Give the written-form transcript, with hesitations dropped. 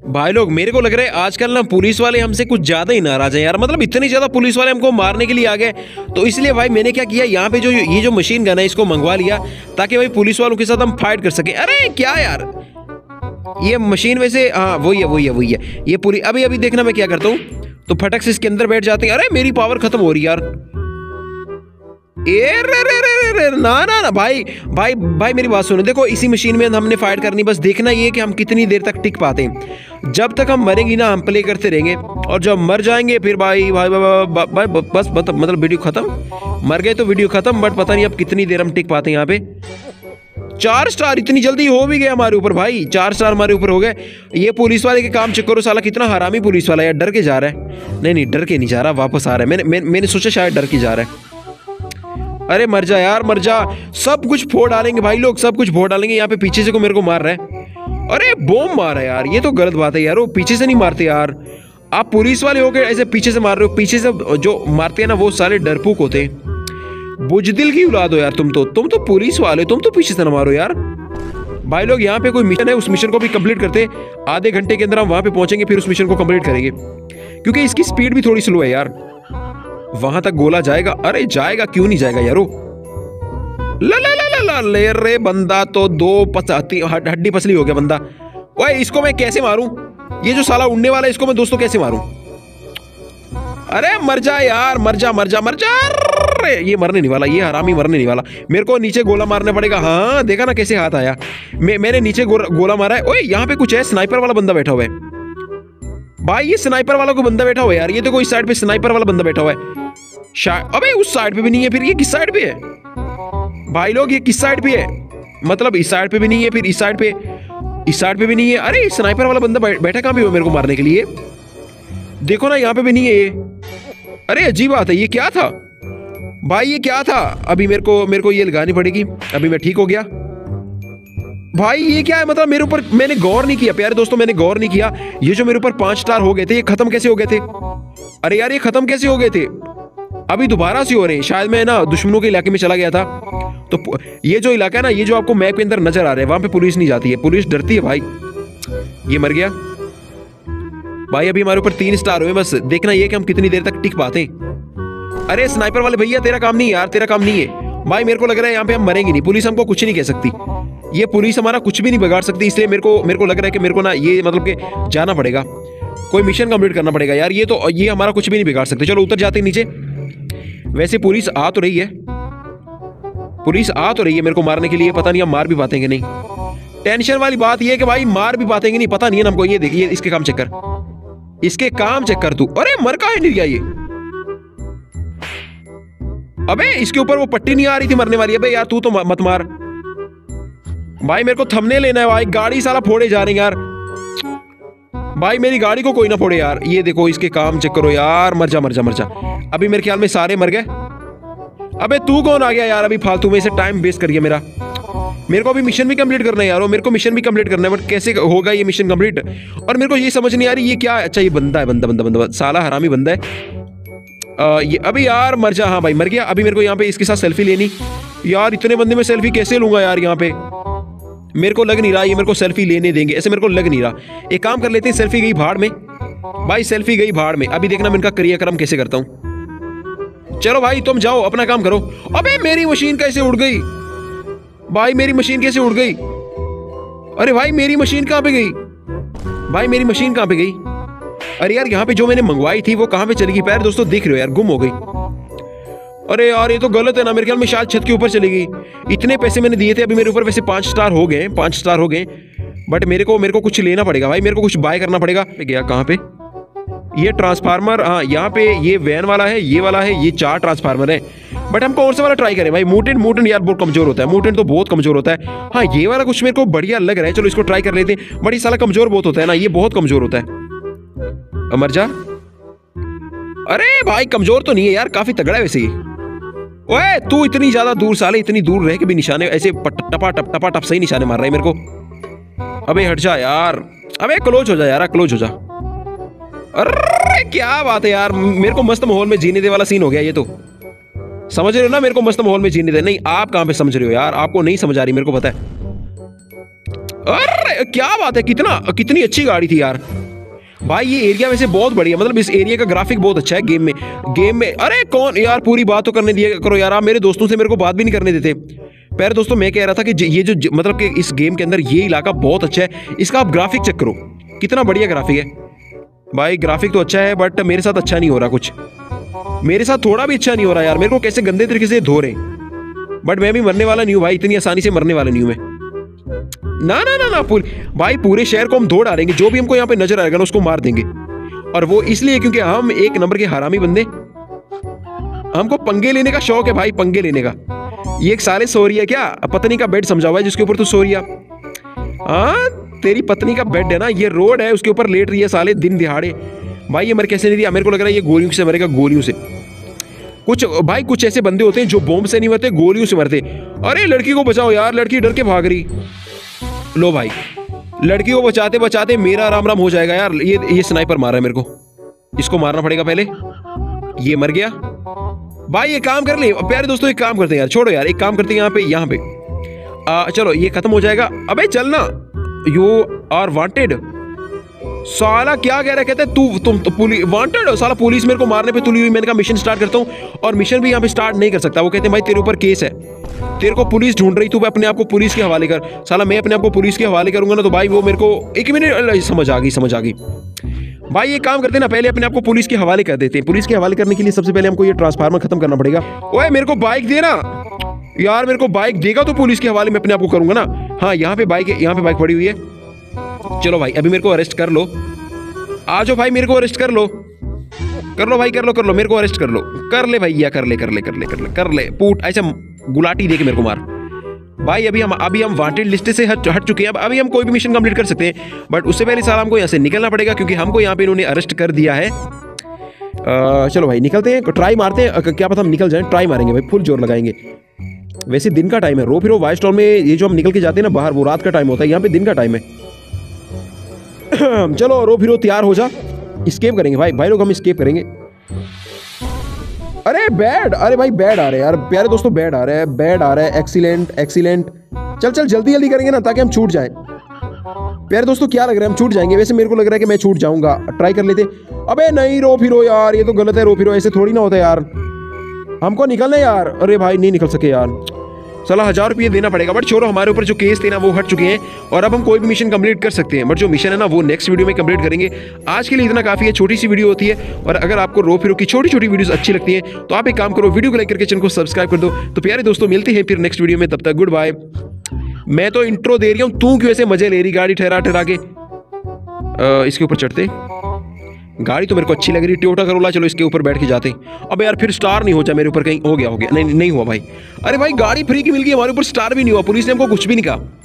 भाई लोग मेरे को लग रहा है आजकल ना पुलिस वाले हमसे कुछ ज्यादा ही नाराज हैं यार। मतलब इतनी ज्यादा पुलिस वाले हमको मारने के लिए आ गए। तो इसलिए भाई मैंने क्या किया, यहाँ पे जो ये जो मशीन गन है इसको मंगवा लिया ताकि भाई पुलिस वालों के साथ हम फाइट कर सके। अरे क्या यार, ये मशीन वैसे हाँ वही है ये पूरी। अभी अभी देखना मैं क्या करता हूँ, तो फटक से इसके अंदर बैठ जाते हैं। अरे मेरी पावर खत्म हो रही है यार। ना भाई मेरी बात सुनो। देखो इसी मशीन में हमने फाइट करनी, बस देखना ये कि हम कितनी देर तक टिक पाते हैं। जब तक हम मरेंगे ना हम प्ले करते रहेंगे, और जब मर जाएंगे फिर भाई बस मतलब वीडियो खत्म। मर गए तो वीडियो खत्म, बट पता नहीं अब कितनी देर हम टिक पाते हैं यहाँ पे। 4 स्टार इतनी जल्दी हो भी गए हमारे ऊपर भाई, 4 स्टार हमारे ऊपर हो गए। ये पुलिस वाले के काम चेक करो, साला कितना हरामी पुलिस वाला यार। डर के जा रहा है, नहीं डर के नहीं जा रहा, वापस आ रहा है। मैंने सोचा शायद डर के जा रहा है। अरे मर जा यार मर जा, सब कुछ फोड़ डालेंगे भाई लोग, सब कुछ फोड़ डालेंगे। यहाँ पे पीछे से को मेरे को मार रहा है। अरे बॉम्ब मारा है यार, ये तो गलत बात है यार। वो पीछे से नहीं मारते यार, आप पुलिस वाले हो गए ऐसे पीछे से मार रहे हो। पीछे से जो मारते हैं ना वो साले डरपोक होते हैं, बुजदिल की औलाद हो यार। तुम तो पुलिस वाले, तुम तो पीछे से ना मारो यार। भाई लोग यहाँ पे कोई मिशन है, उस मिशन को भी कंप्लीट करते। आधे घंटे के अंदर हम वहां पे पहुंचेंगे, फिर उस मिशन को कंप्लीट करेंगे, क्योंकि इसकी स्पीड भी थोड़ी स्लो है यार। वहां तक गोला जाएगा? अरे जाएगा, क्यों नहीं जाएगा यारो। ला ले रे, बंदा तो 2 हड्डी पसली हो गया बंदा। ओए इसको मैं कैसे मारूं? ये जो साला उड़ने वाला है इसको मैं दोस्तों कैसे मारूं? अरे मर जा यार, मर जा। अरे ये मरने नहीं वाला, ये हरामी मरने नहीं वाला। मेरे को नीचे गोला मारना पड़ेगा। हाँ देखा ना कैसे हाथ आया। मैंने नीचे गोला मारा है। ओए यहाँ पे कुछ है, स्नाइपर वाला बंदा बैठा हुआ है भाई। ये स्नाइपर वाला को बंदा बैठा हुआ है यार। ये देखो इस साइड पे स्नाइपर वाला बंदा बैठा हुआ है शायद। अबे उस साइड पे भी नहीं है, फिर ये किस साइड पे है भाई लोग? ये किस साइड पे है? मतलब इस साइड पे भी नहीं है, फिर इस साइड पे भी नहीं है। अरे स्नाइपर वाला बंदा बैठा कहां पे हुआ मेरे को मारने के लिए? देखो ना यहाँ पे भी नहीं है ये। अरे अजीब बात है, ये क्या था भाई, ये क्या था? अभी मेरे को ये लगानी पड़ेगी। अभी मैं ठीक हो गया भाई। ये क्या है मतलब मेरे ऊपर? मैंने गौर नहीं किया प्यारे दोस्तों, मैंने गौर नहीं किया। ये जो मेरे ऊपर 5 स्टार हो गए थे, ये खत्म कैसे हो गए थे? अरे यार ये खत्म कैसे हो गए थे? अभी दोबारा से हो रहे हैं। शायद मैं ना दुश्मनों के इलाके में चला गया था। तो ये जो इलाका है ना, ये जो आपको मैप के अंदर नजर आ रहा है, वहां पे पुलिस नहीं जाती है, पुलिस डरती है भाई। ये मर गया भाई। अभी हमारे ऊपर 3 स्टार हुए। बस देखना ये कि हम कितनी देर तक टिक पाते हैं। अरे स्नाइपर वाले भैया तेरा काम नहीं है यार, तेरा काम नहीं है भाई। मेरे को लग रहा है यहाँ पे हम मरेंगे नहीं, पुलिस हमको कुछ नहीं कह सकती। ये पुलिस हमारा कुछ भी नहीं बिगाड़ सकती। इसलिए मेरे को लग रहा है कि मेरे को ना ये मतलब कि जाना पड़ेगा, कोई मिशन कंप्लीट करना पड़ेगा यार। ये हमारा कुछ भी नहीं बिगाड़ सकते। चलो उतर जाते हैं नीचे। वैसे पुलिस आ तो रही है, मेरे को मारने के लिए। पता नहीं हम मार भी पाते हैं कि नहीं। टेंशन वाली बात ये है कि भाई मार भी पाते हैं कि नहीं पता नहीं है हमको। ये देखिए इसके काम चेक कर तू। अरे मर का नहीं गया ये? अबे इसके ऊपर वो पट्टी नहीं आ रही थी मरने वाली। अबे यार तू तो मत मार भाई, मेरे को थंबनेल लेना है भाई। गाड़ी साला फोड़े जा रहे हैं यार भाई, मेरी गाड़ी को कोई ना फोड़े यार। ये देखो इसके काम चेक करो यार। मर जा। अभी मेरे ख्याल में सारे मर गए। अबे तू कौन आ गया यार? अभी फालतू में से टाइम वेस्ट कर गया मेरा। मेरे को अभी मिशन भी कंप्लीट करना है यार, मेरे को मिशन भी कंप्लीट करना है, बट कैसे होगा ये मिशन कंप्लीट? और मेरे को ये समझ नहीं आ रही ये क्या है। अच्छा ये बंदा है, बंदा साला हरामी बंदा है। ये अभी यार मर जा। हाँ भाई मर गया। अभी मेरे को यहाँ पे इसके साथ सेल्फी लेनी यार। इतने बंदे में सेल्फी कैसे लूंगा यार? यहाँ पे मेरे को लग नहीं रहा ये मेरे को सेल्फी लेने देंगे, ऐसे मेरे को लग नहीं रहा। एक काम कर लेते हैं, सेल्फी गई भाड़ में भाई, सेल्फी गई भाड़ में। अभी देखना मैं इनका क्रियाक्रम कैसे करता हूं। चलो भाई तुम जाओ अपना काम करो। अबे मेरी मशीन कैसे उड़ गई भाई? मेरी मशीन कैसे उड़ गई? अरे भाई मेरी मशीन कहां पे गई भाई? मेरी मशीन कहां पे गई? अरे यार यहाँ पे जो मैंने मंगवाई थी वो कहां पे चली गई? पैर दोस्तों देख रहे हो यार, गुम हो गई। अरे यार ये तो गलत है ना, मेरे ख्याल में शायद छत के ऊपर चली गई। इतने पैसे मैंने दिए थे, अभी मेरे ऊपर वैसे 5 स्टार हो गए, 5 स्टार हो गए। बट मेरे को कुछ लेना पड़ेगा भाई, मेरे को कुछ बाय करना पड़ेगा। गया कहाँ पे? ये ट्रांसफार्मर, हाँ यहाँ पे ये वैन वाला है, ये वाला है, ये 4 ट्रांसफार्मर है। बट हम कौन सा वाला ट्राई करें भाई? म्यूटेंट यार बहुत कमजोर होता है, म्यूटेंट तो बहुत कमजोर होता है। हाँ ये वाला कुछ मेरे को बढ़िया लग रहा है, चलो इसको ट्राई कर लेते हैं। बट ये साला कमजोर बहुत होता है ना, ये बहुत कमजोर होता है। मर जा। अरे भाई कमजोर तो नहीं है यार, काफी तगड़ा है वैसे ही। ओए तू इतनी ज्यादा दूर, साले इतनी दूर रह के भी निशाने ऐसे टपा टप सही निशाने मार रहा है मेरे को। अबे हट जा यार, अबे क्लोज हो जा यार, क्लोज हो जा। अरे क्या बात है यार, मेरे को मस्त माहौल में जीने दे वाला सीन हो गया ये तो। समझ रहे हो ना, मेरे को मस्त माहौल में जीने दे। नहीं आप कहां पे समझ रहे हो यार, आपको नहीं समझ आ रही, मेरे को पता है। अरे क्या बात है, कितनी अच्छी गाड़ी थी यार। भाई ये एरिया वैसे बहुत बढ़िया, मतलब इस एरिया का ग्राफिक बहुत अच्छा है गेम में। अरे कौन यार, पूरी बात तो करने दिया करो यार, आप मेरे दोस्तों से मेरे को बात भी नहीं करने देते। प्यारे दोस्तों मैं कह रहा था कि ये जो मतलब कि इस गेम के अंदर ये इलाका बहुत अच्छा है, इसका आप ग्राफिक चेक करो, कितना बढ़िया ग्राफिक है। भाई ग्राफिक तो अच्छा है बट मेरे साथ अच्छा नहीं हो रहा, कुछ मेरे साथ थोड़ा भी अच्छा नहीं हो रहा यार। मेरे को कैसे गंदे तरीके से धो रहे, बट मैं भी मरने वाला नहीं हूँ भाई, इतनी आसानी से मरने वाला नहीं हूँ मैं। ना ना ना ना भाई पूरे शहर को हम धो डालेंगे, जो भी हमको यहाँ पे नजर आएगा ना उसको मार देंगे। और वो इसलिए क्योंकि हम एक नंबर के हरामी बंदे, हमको पंगे लेने का शौक है भाई, पंगे लेने का। ये एक साले सो रही है क्या, पत्नी का बेड समझा हुआ है जिसके ऊपर तू सो रही है। हाँ तेरी पत्नी का बेड है ना, ये रोड है, उसके ऊपर लेट रही है साले दिन दिहाड़े। भाई ये मर कैसे नहीं दिया, मेरे को लग रहा है ये गोलियों से मरेगा, गोलियों से। कुछ ऐसे बंदे होते हैं जो बॉम्ब से नहीं मरते, गोलियों से मरते। अरे लड़की को बचाओ यार, लड़की डर के भाग रही। लो भाई लड़की को बचाते बचाते मेरा राम राम हो जाएगा यार। ये स्नाइपर मार रहा है मेरे को, इसको मारना पड़ेगा पहले। ये मर गया। भाई ये काम कर ले प्यारे दोस्तों, एक काम करते हैं यार, छोड़ो यार, एक काम करते हैं यहाँ पे चलो ये खत्म हो जाएगा। अबे चलना, यू आर वांटेड। साला क्या कह रहा है, कहते हैं तुम पुलिस वांटेड हो। साला पुलिस मेरे को मारने पे तुली हुई। मैंने कहा मिशन स्टार्ट करता हूँ, और मिशन भी यहाँ पे स्टार्ट नहीं कर सकता। वो कहते हैं भाई तेरे ऊपर केस है, तेरे को पुलिस ढूंढ रही, तू अपने आप को पुलिस के हवाले कर। साला मैं अपने आप को पुलिस के हवाले करूंगा ना तो भाई वो मेरे को, एक मिनट, समझ आ गई। भाई ये काम करते ना, पहले अपने आप को पुलिस के हवाले कर देते हैं। पुलिस के हवाले करने के लिए सबसे पहले हमको ये ट्रांसफार्मर खत्म करना पड़ेगा। ओए मेरे को बाइक देना यार, मेरे को बाइक देगा तो पुलिस के हवाले में अपने आप को करूंगा ना। हाँ यहाँ पे बाइक पड़ी हुई है। चलो भाई अभी मेरे को अरेस्ट कर लो, आ जाओ भाई, मेरे को अरेस्ट कर लो भाई, कर लो मेरे को अरेस्ट कर लो, कर ले भैया, कर ले पूट ऐसा गुलाटी दे के मेरे को मार। भाई अभी हम वांटेड लिस्ट से हट चुके हैं। अभी हम कोई भी मिशन कंप्लीट कर सकते हैं, बट उससे पहले साला हमको यहाँ से निकलना पड़ेगा, क्योंकि हमको यहाँ पे इन्होंने अरेस्ट कर दिया है। चलो भाई निकलते हैं, ट्राई मारते हैं, क्या पता हम निकल जाएं। ट्राई मारेंगे भाई, फुल जोर लगाएंगे। वैसे दिन का टाइम है, रो फिरो वाइस टाउन में ये जो हम निकल के जाते हैं ना बाहर, वो रात का टाइम होता है, यहाँ पे दिन का टाइम है। चलो रो फिरो तैयार हो जा, स्केप करेंगे भाई लोग, हम स्केप करेंगे। अरे बैड, अरे भाई बैड आ रहे हैं यार, प्यारे दोस्तों बैड आ रहा है। एक्सीलेंट। चल जल्दी करेंगे ना ताकि हम छूट जाए। प्यारे दोस्तों क्या लग रहा है, हम छूट जाएंगे? वैसे मेरे को लग रहा है कि मैं छूट जाऊंगा, ट्राई कर लेते। अबे नहीं, रो फिरो यार, ये तो गलत है, रो फिरो ऐसे थोड़ी ना होता यार, हमको निकलना है यार। अरे भाई नहीं निकल सके यार, साला 1000 रुपये देना पड़ेगा। बट छोड़ो, हमारे ऊपर जो केस थे ना वो हट चुके हैं, और अब हम कोई भी मिशन कंप्लीट कर सकते हैं। बट जो मिशन है ना वो नेक्स्ट वीडियो में कंप्लीट करेंगे। आज के लिए इतना काफी है, छोटी सी वीडियो होती है। और अगर आपको रो फिरो की छोटी छोटी वीडियोस अच्छी लगती हैं तो आप एक काम करो, वीडियो को लाइक करके चैनल को सब्सक्राइब कर दो। तो प्यारे दोस्तों मिलते हैं फिर नेक्स्ट वीडियो में, तब तक गुड बाय। मैं तो इंट्रो दे रही हूँ, तू क्यों ऐसे मजे ले रही गाड़ी ठहरा के। इसके ऊपर चढ़ते, गाड़ी तो मेरे को अच्छी लग रही, टोयोटा करोला। चलो इसके ऊपर बैठ के जाते हैं। अबे यार फिर स्टार नहीं हो जाए मेरे ऊपर, कहीं हो गया। नहीं हुआ भाई। अरे भाई गाड़ी फ्री की मिल गई, हमारे ऊपर स्टार भी नहीं हुआ, पुलिस ने हमको कुछ भी नहीं कहा।